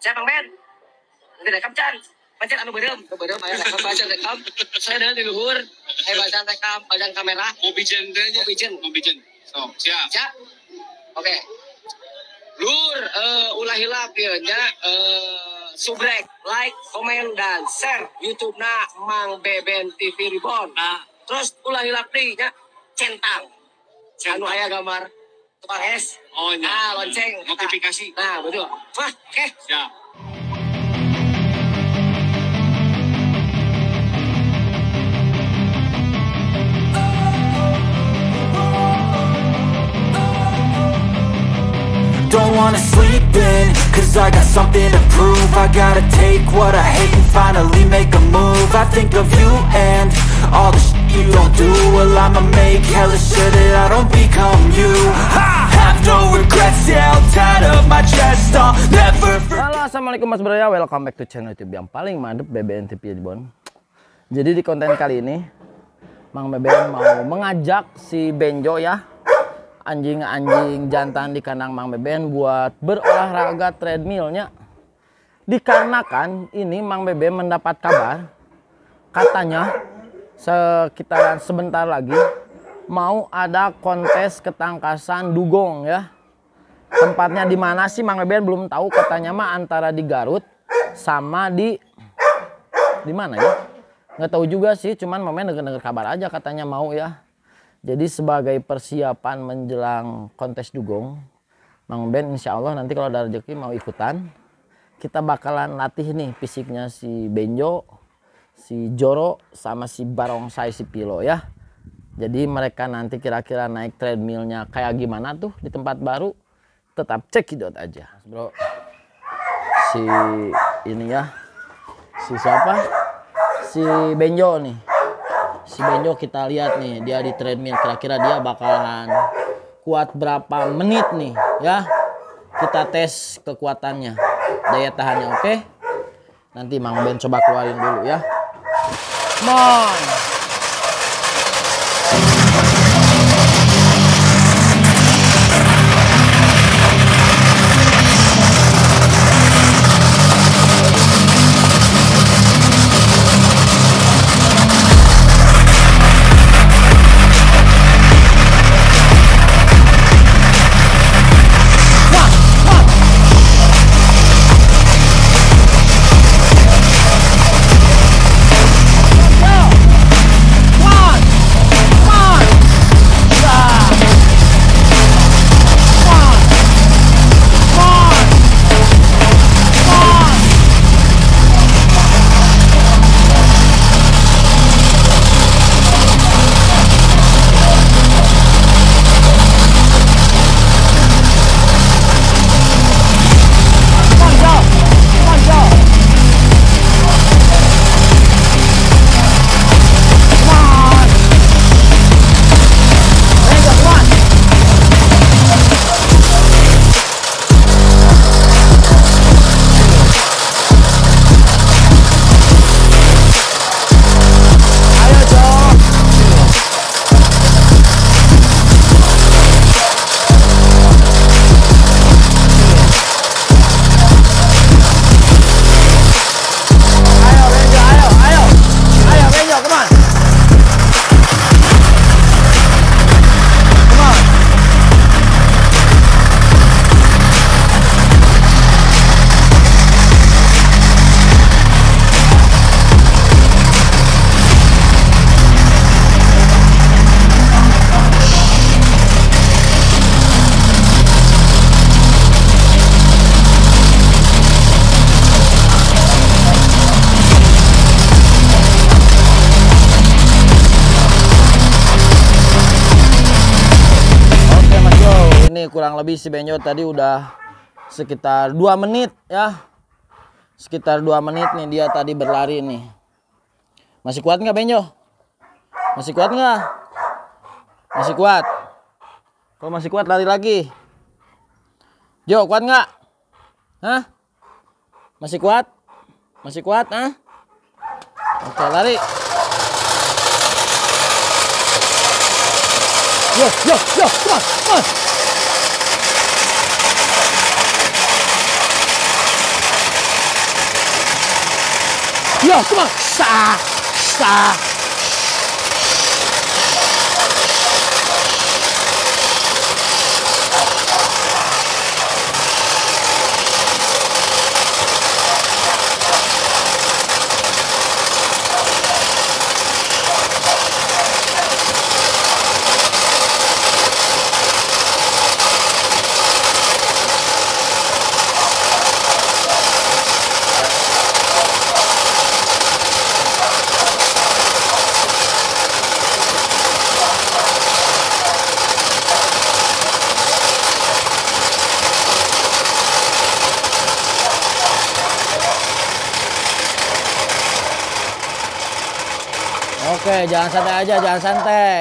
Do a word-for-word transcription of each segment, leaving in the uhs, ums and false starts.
Saya Bang Ben. Nanti rekam Chan. Pancen anu berem, berem aya rekam baca rekam. Saya dan di luhur, aya baca rekam badan kamera. Mobijen teh nya. Mobijen. Mobijen. So, siap. Siap. Oke. Okay. Lur, uh, ulah hilap ya nya uh, subrek, like, komen dan share YouTube-na Mang Beben T V Reborn. Nah, terus ulah hilap deui nya centang. Anu aya gambar tukang es. Oh nya. Nah, lonceng. Notifikasi. Nah, betul. Wah, oke. Okay. Siap. Don't wanna sleep in, cause I got something to prove. I gotta take what I hate and finally make a move. I think of you and all the shit you don't do. Well, I'ma make hella sure that I don't become you. I have no regrets, yeah, I'll tie up my chest. I'll never forget. Halo, assalamualaikum mas bro ya, welcome back to channel YouTube yang paling mantep, B B N T V Reborn. Jadi di konten kali ini Mang Beben mau mengajak si Benjo ya, anjing-anjing jantan di kandang Mang Beben buat berolahraga treadmillnya. Dikarenakan ini Mang Beben mendapat kabar katanya sekitaran sebentar lagi mau ada kontes ketangkasan dugong ya. Tempatnya di mana sih Mang Beben belum tahu, katanya mah antara di Garut sama di di mana ya? Nggak tahu juga sih, cuman Mamen denger-denger kabar aja katanya mau ya. Jadi sebagai persiapan menjelang kontes dugong, Mang Ben insya Allah nanti kalau ada rezeki mau ikutan. Kita bakalan latih nih fisiknya si Benjo, si Joro, sama si Barongsai, si Pilo ya. Jadi mereka nanti kira-kira naik treadmillnya kayak gimana tuh di tempat baru. Tetap cekidot aja bro. Si ini ya, si siapa? Si Benjo nih. Si Benjo kita lihat nih, dia di treadmill, kira-kira dia bakalan kuat berapa menit nih ya. Kita tes kekuatannya, daya tahannya, oke okay? Nanti Mang Ben coba keluarin dulu ya. Come on. Kurang lebih si Benjo tadi udah sekitar dua menit ya, sekitar dua menit nih dia tadi berlari nih. Masih kuat nggak Benjo? Masih kuat nggak? Masih kuat. Kalau masih kuat lari lagi. Jo, kuat nggak? Hah? Masih kuat? Masih kuat? Hah? Oke, lari. Yo, yo, yo, come on, come on. Yo, come on. Sah. Sah. Oke, jangan santai aja, jangan santai.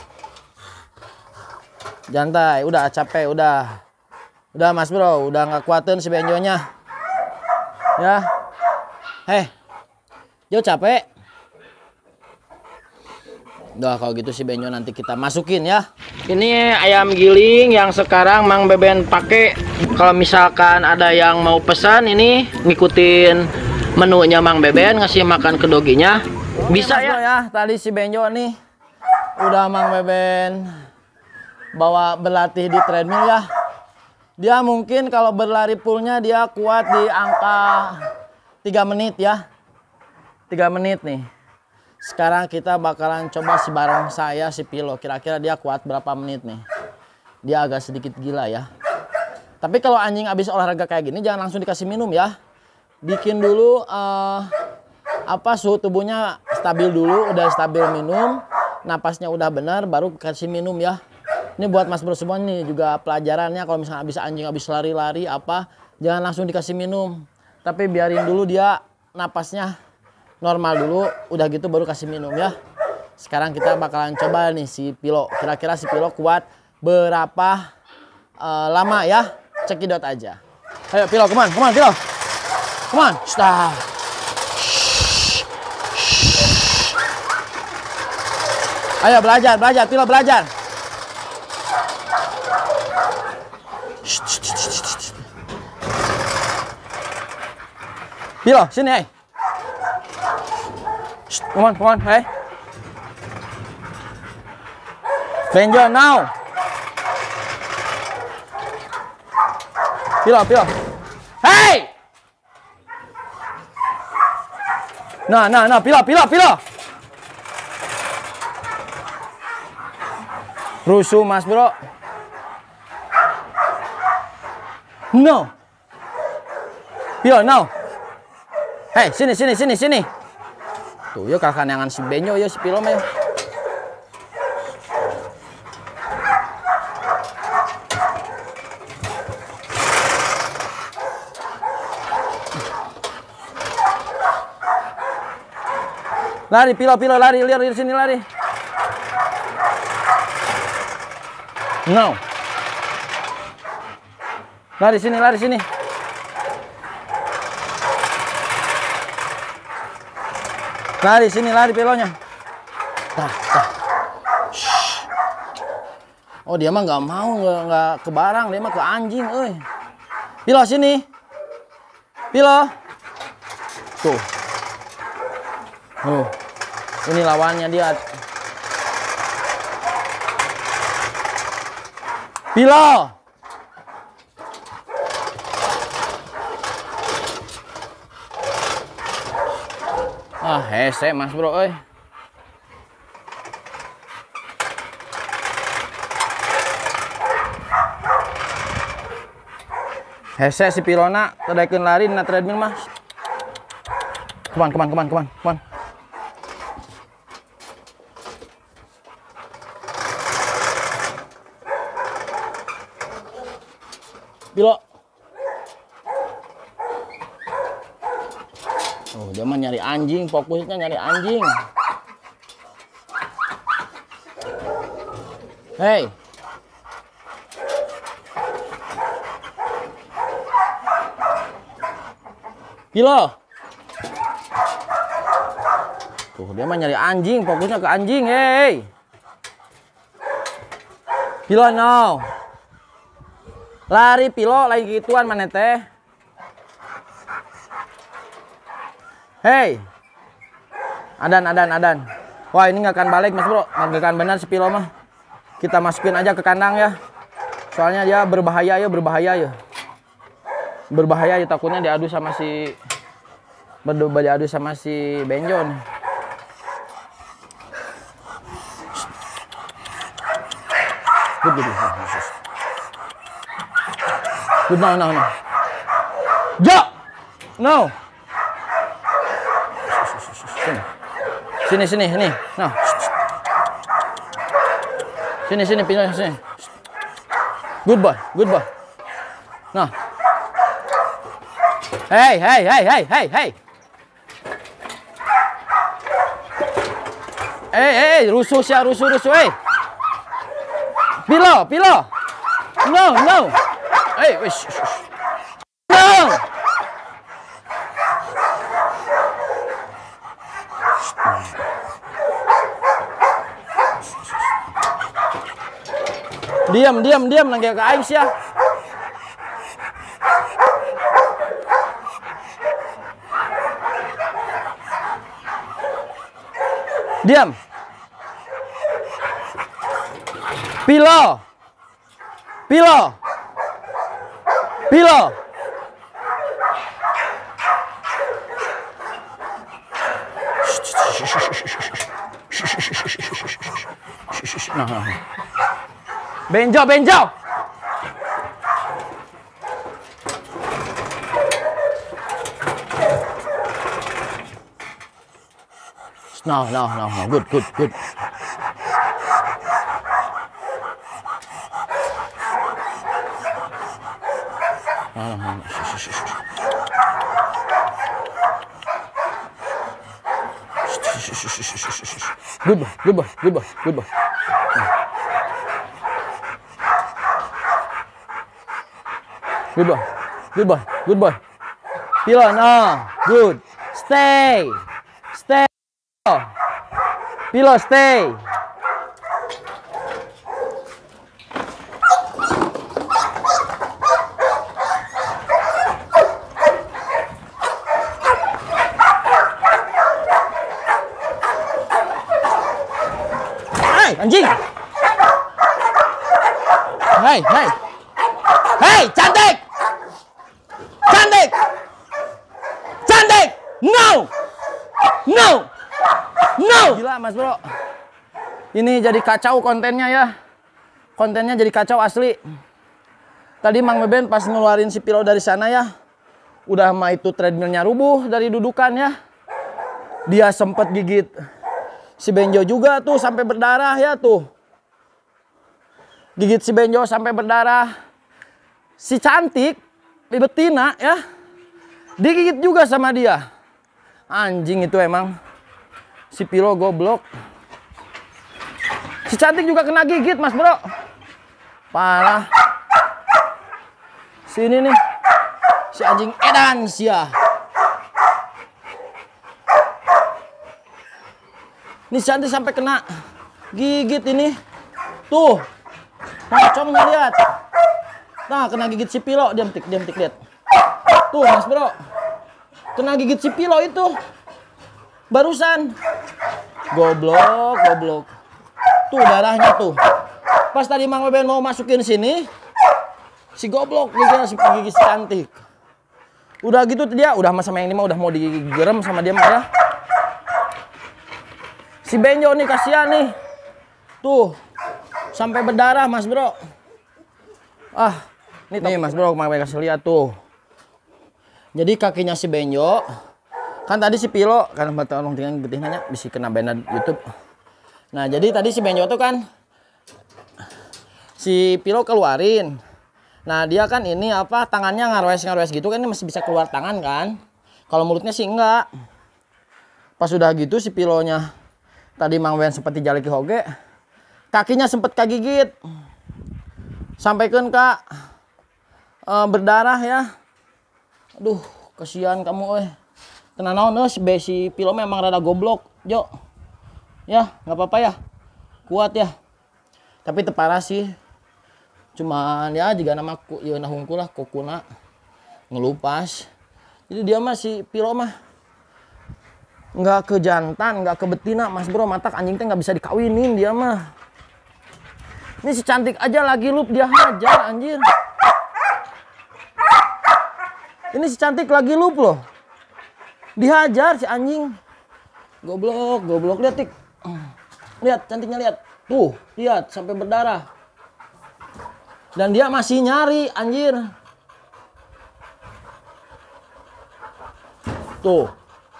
Jantai, udah capek, udah. Udah Mas Bro, udah nggak kuatin si benjonya. Ya. Heh. Jo capek. Udah kalau gitu si benjo nanti kita masukin ya. Ini ayam giling yang sekarang Mang Beben pakai. Kalau misalkan ada yang mau pesan ini ngikutin menunya Mang Beben, ngasih makan ke doginya. Bisa ya. ya. Tadi si benjo nih udah Mang Beben bawa berlatih di treadmill ya. Dia mungkin kalau berlari fullnya dia kuat di angka tiga menit ya. tiga menit nih. Sekarang kita bakalan coba si bareng saya si Pilo. Kira-kira dia kuat berapa menit nih. Dia agak sedikit gila ya. Tapi kalau anjing habis olahraga kayak gini jangan langsung dikasih minum ya. Bikin dulu uh, apa suhu tubuhnya stabil dulu, udah stabil minum, napasnya udah benar baru kasih minum ya. Ini buat Mas Bro semua nih juga pelajarannya, kalau misalnya habis anjing habis lari-lari apa, jangan langsung dikasih minum. Tapi biarin dulu dia napasnya normal dulu, udah gitu baru kasih minum ya. Sekarang kita bakalan coba nih si Pilo. Kira-kira si Pilo kuat berapa uh, lama ya? Cekidot aja. Ayo Pilo, come on, come on Pilo. Come on, stop. Ayo belajar, belajar, Pilo belajar. Pilo, sini, hey. Come on, come on, hey. Benjo, now. Pilo, Pilo. Hey! Nah, nah, nah, Pilo, Pilo, Pilo. Rusuh Mas Bro. No. Pilo, no. Hei, sini, sini, sini, sini. Tuh, yuk kakanangan si Benjo, yuk si Pilo mah. Lari, Pilo, Pilo, lari, lihat di sini, lari. No. Lari sini, lari sini. Lari sini, lari Pilonya. Tah, tah. Oh dia mah nggak mau, nggak nggak ke barang, dia mah ke anjing, euy. Pilo sini. Pilo. Tuh. Oh. Ini lawannya dia. Pilo. Ah, hese Mas Bro, euy. Hese si Pilona tedakeun lari na treadmill mah. Kuman, kuman, kuman, kuman, kuman. Pilo. Oh, dia mah nyari anjing, fokusnya nyari anjing. Hey. Pilo. Tuh, dia mah nyari anjing, fokusnya ke anjing, hey. Pilo no. Lari Pilo lagi gituan mana teh. Hey, Adan, adan, adan. Wah, ini nggak akan balik, Mas Bro. Nggak akan benar si Pilo mah. Kita masukin aja ke kandang ya. Soalnya dia berbahaya ya, berbahaya ya. Berbahaya ya, takutnya diadu sama si berdoba diadu sama si Benjo nih. Good, good, good. Good, no, no, no. Jo! No! Sini, sini, sini. No. Sini, sini, pindah sini. Good boy, good boy. No. Hey, hey, hey, hey, hey, hey. Hey, hey, rusuh sih, rusuh, rusuh, hey. Pilo, Pilo. No, no. Hey, wish. No. Diam, diam, diam, lagi ke Ais ya. Diam. Pilo. Pilo. Pilo. Nah, nah. Benjo, Benjo. No, no, no, no. Good, good, good. No, no, no. Good boy, good boy, good boy, good boy. Good boy, good boy, good boy. Pilo, no, good. Stay, stay. Pilo, stay. Hey, anjing. Hey, hey. Hey, cantik. Cantik. Cantik. No. No. No. Gila, Mas Bro. Ini jadi kacau kontennya ya. Kontennya jadi kacau asli. Tadi Mang Beben pas ngeluarin si Pilo dari sana ya. Udah mah itu treadmillnya rubuh dari dudukan ya. Dia sempet gigit si Benjo juga tuh sampai berdarah ya tuh. Gigit si Benjo sampai berdarah. Si cantik, betina ya. Digigit juga sama dia. Anjing itu emang. Si Pilo goblok. Si cantik juga kena gigit, Mas Bro. Parah. Sini nih. Si anjing edan sia. Ini si cantik sampai kena gigit ini. Tuh. Pocong nggak lihat. Nah, kena gigit si Pilo. Diam tik, diam tik lihat. Tuh, Mas Bro. Kena gigit si Pilo itu. Barusan. Goblok, goblok. Tuh darahnya tuh. Pas tadi Mang Beben mau masukin sini, si goblok gigit si gigi si cantik. Udah gitu dia udah sama yang ini mah udah mau digerem sama dia mah ya. Si Benjo nih kasihan nih. Tuh. Sampai berdarah, Mas Bro. Ah, nih, nih Mas Bro, Mang Beben kasih lihat tuh. Jadi kakinya si Benjo kan tadi si Pilo kan tolong dengan getih nanya bisa kena banner YouTube. Nah, jadi tadi si Benjo tuh kan si Pilo keluarin. Nah, dia kan ini apa tangannya ngarwes-ngarwes gitu kan, ini masih bisa keluar tangan kan. Kalau mulutnya sih enggak. Pas udah gitu si Pilonya tadi Mang Ben seperti jaliki hoge. Kakinya sempet kagigit. Sampaikan Kak e, berdarah ya. Aduh, kasihan kamu eh. Kena naon eh si, si Pilo memang rada goblok, Jo. Ya, nggak apa-apa ya. Kuat ya. Tapi teparah sih. Cuman ya jika nama ku ya nah hungkul lah kokuna ngelupas. Jadi dia mah si Pilo mah nggak ke jantan, nggak ke betina, Mas Bro. Matak anjing teh nggak bisa dikawinin dia mah. Ini si cantik aja lagi loop dia hajar anjir. Ini si cantik lagi loop loh. Dihajar si anjing. Goblok, goblok, lihat tik. Lihat cantiknya, lihat. Tuh, lihat sampai berdarah. Dan dia masih nyari anjir. Tuh.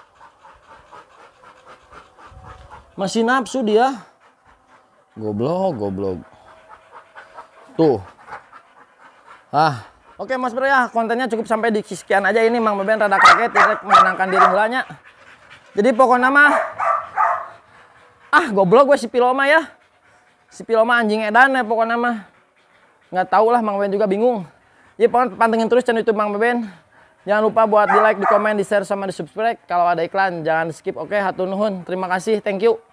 Masih nafsu dia. Goblok, goblok. Tuh. Ah, oke Mas Bro ya, kontennya cukup sampai di sekian aja ini. Mang Beben rada kaget, tidak menenangkan diri heulanya. Jadi pokoknya mah ah goblok gue si Piloma ya. Si Piloma anjing edan ya pokoknya mah. Nggak tahu lah, Mang Beben juga bingung. Jadi pokoknya pantengin terus channel YouTube Mang Beben. Jangan lupa buat di like, di komen, di share, sama di subscribe. Kalau ada iklan jangan skip. Oke, hatur nuhun. Terima kasih, thank you.